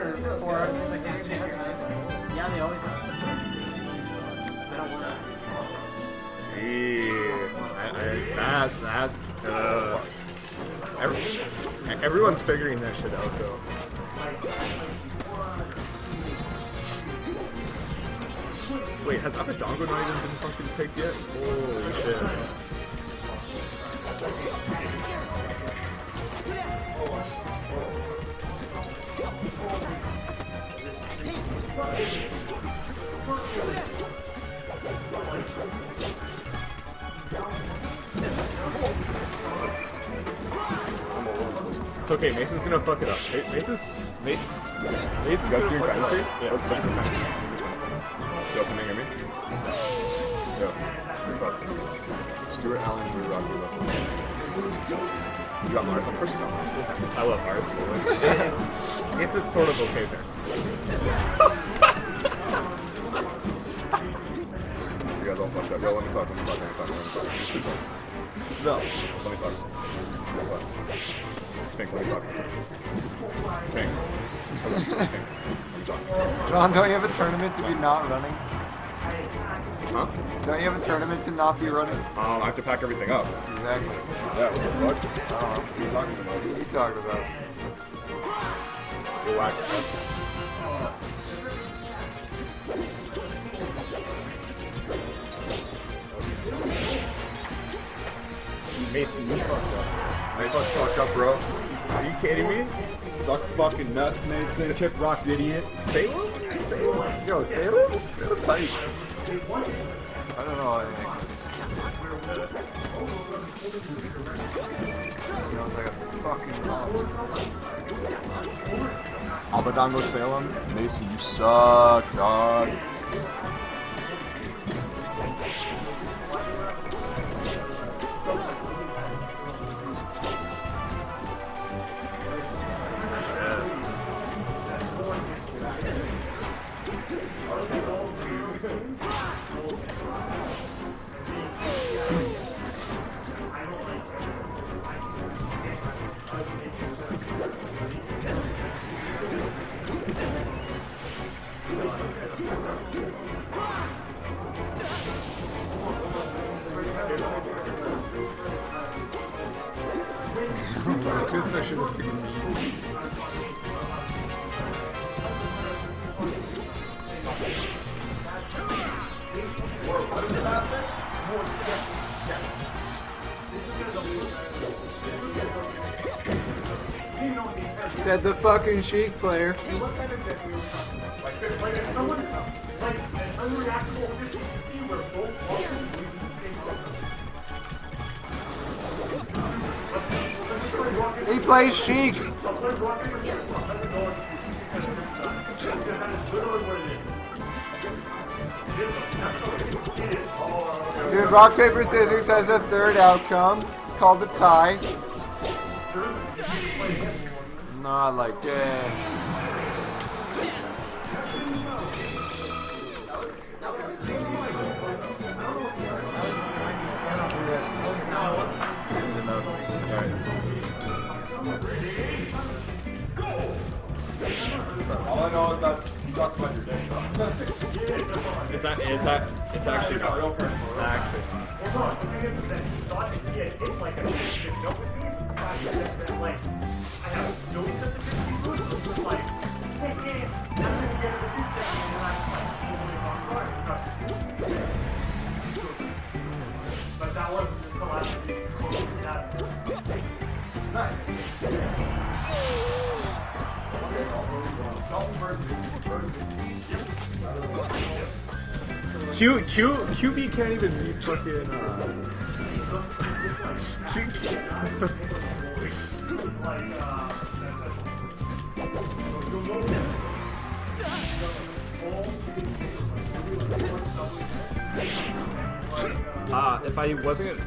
because I can't change it. Yeah, they always have. I don't want to. Everyone's figuring that shit out, though. Wait, has Abadongo not even been fucking picked yet? Holy shit. It's okay, Mason's gonna fuck it up. Mason's gonna fuck it up. Yeah, let's fuck fantasy. Yo, can they hear me? Yo, what's up? Stuart Allen, Drew Rocky, Russell. You got Marth? Of course you got Marth. I love Marth. It's just sort of okay there. You guys all fucked up. Yo, let me talk. No. Let me talk. Pink, let me talk. Pink. Let me talk. John, don't you have a tournament to be not running? Huh? Don't you have a tournament to not be running? I have to pack everything up. Exactly. Yeah, what the fuck? What are you talking about? What are you talking about? You're whack. Mason, you fucked up. I fucked up, bro. Are you kidding me? Suck fucking nuts, Mason. Chip rocks, idiot. Salem? Yo, Salem? Salem tight. I don't know anything. Smells like a fucking bomb. Abadongo Salem? Mason, you suck, dog. This I should have figured out. Said the fucking Sheik player. He plays Sheik. Dude, rock, paper, scissors has a third outcome. It's called the tie. Not like this. All I know is that you talked about your day, though. It's actually not. It's actually not. But that wasn't the last nice. QB can't even beat fucking if I wasn't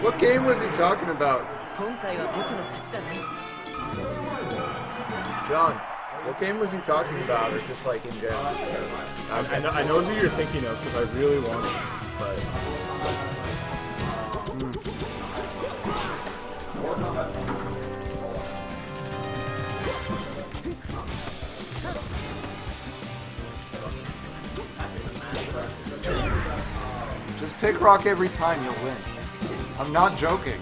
What game was he talking about? 今回は僕の勝ちだね John, what game was he talking about, or just like in general? I know who you're thinking of because I really want it, but Just pick rock every time, you'll win. I'm not joking.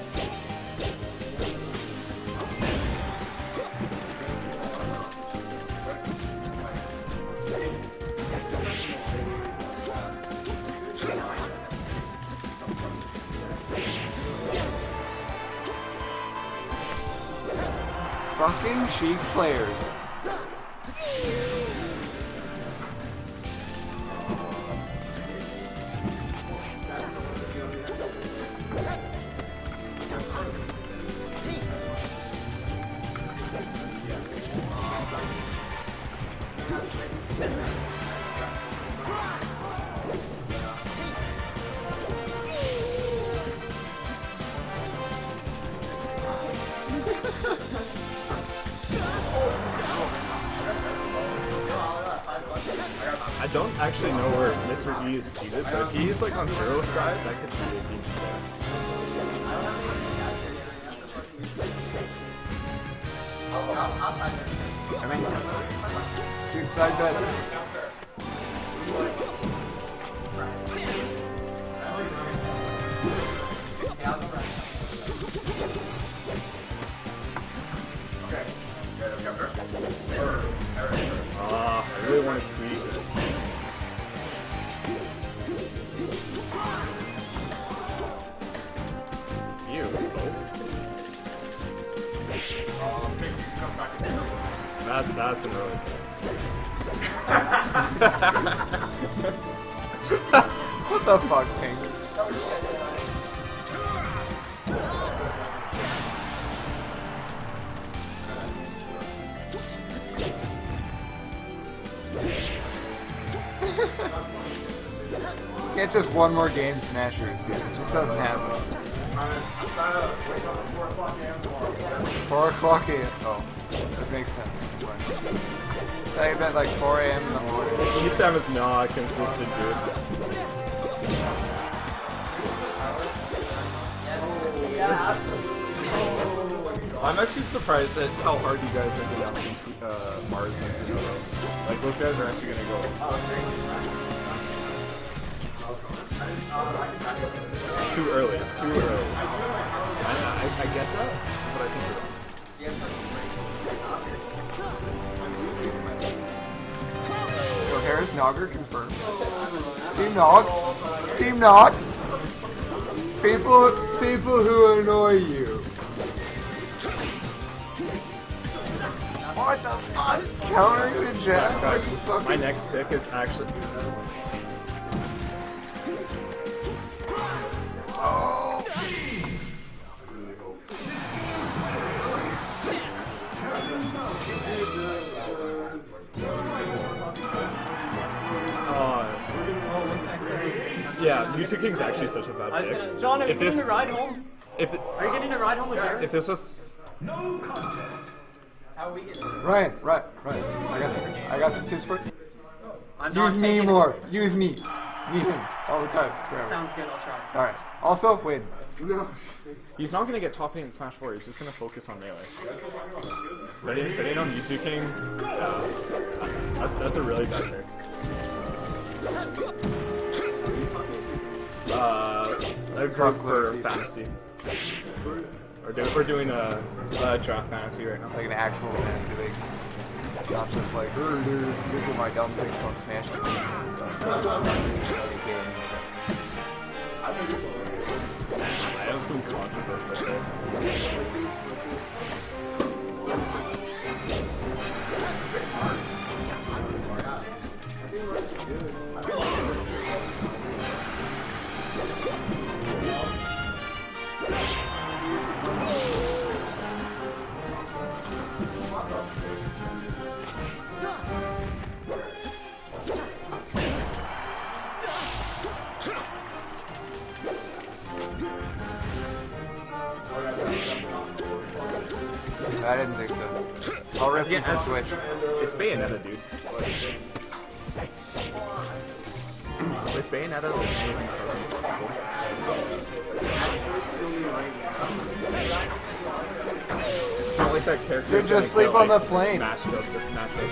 Fucking cheap players. I don't actually know where Mr. E is seated, but if he's like on Zero's side, that could be a decent play. Dude, side bets. I really want to tweet. Ew, that's another. What the fuck, Pink? Can't just one more game smashers, dude. It just doesn't happen. 4 o'clock a.m. Oh, that makes sense. I meant like 4 a.m. in the morning. This ESAM is not consistent, dude. I'm actually surprised at how hard you guys are denouncing Marth and Zeno. Like, those guys are actually gonna go. Too early. I get that, but I think So Harris Nogger confirmed. Team Nog. Team Nog. People who annoy you. What the fuck? Countering the jab? guys, my next pick is actually. Oh. Yeah, Mewtwo King's actually such a bad pick. John, are you If getting this- a ride home? If Are you getting a ride home with Jared? if this was How are we getting? Ryan, right. I got some tips for you. I'm not Use me taking more. Use me. Me him. All the time. Forever. Sounds good. I'll try. Alright. Also, win. he's not gonna get top 8 in Smash 4, he's just gonna focus on melee. Betting on Mewtwo King, that's a really bad pick. I'd vote for fantasy. We're doing a draft fantasy right now. Like an actual fantasy league. Not just like, dude, look at my dumb picks on Smash. I have some controversial picks. didn't think so. I'll rip you from Twitch. It's Bayonetta, dude. With Bayonetta, like, anything's fucking possible. It's not like that character. Dude, just sleep on the plane. Match goes with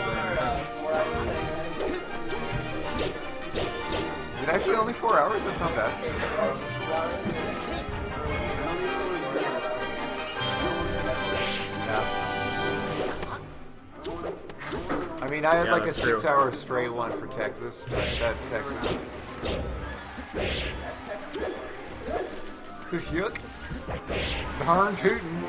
Did I feel only 4 hours? That's not bad. Yeah. I mean, I had like a 6-hour straight one for Texas, but that's Texas. Yep. Darn tootin'.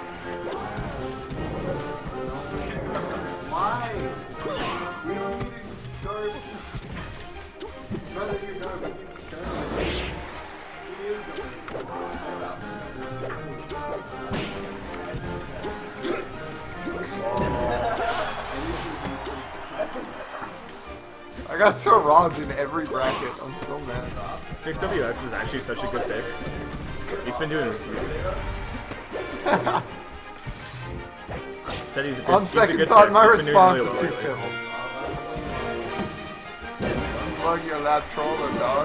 Why? We don't need to start. Not that you're done, but he's done. He is I got so robbed in every bracket. I'm so mad. 6WX is actually such a good pick. He's been doing. Said he's a good. On he's a second good thought, pick. my He's been doing response really was well too lately. simple. Unplug your lap troller, dog.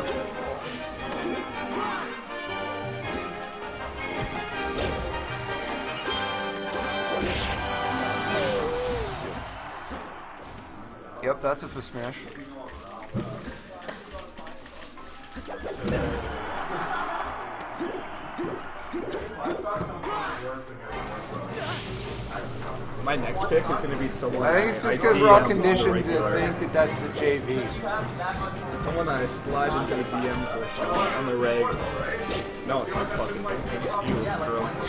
Yep, that's a for smash. My next pick is going to be someone. I think it's just I because we're all DM on the conditioned to regular. think that that's the JV. Someone I slide into the DMs with on the reg. No, it's not fucking basic. You gross.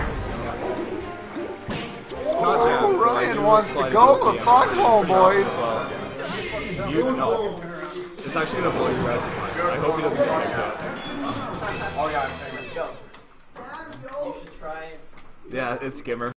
It's not jazz. Oh, but I Ryan do wants to slide go into those the DMs. fuck home, boys. Well, you know. It's actually going to blow your guys' minds. I hope he doesn't get picked up. Oh yeah, I'm saying. Yo. You should try. Yeah, it's Skimmer.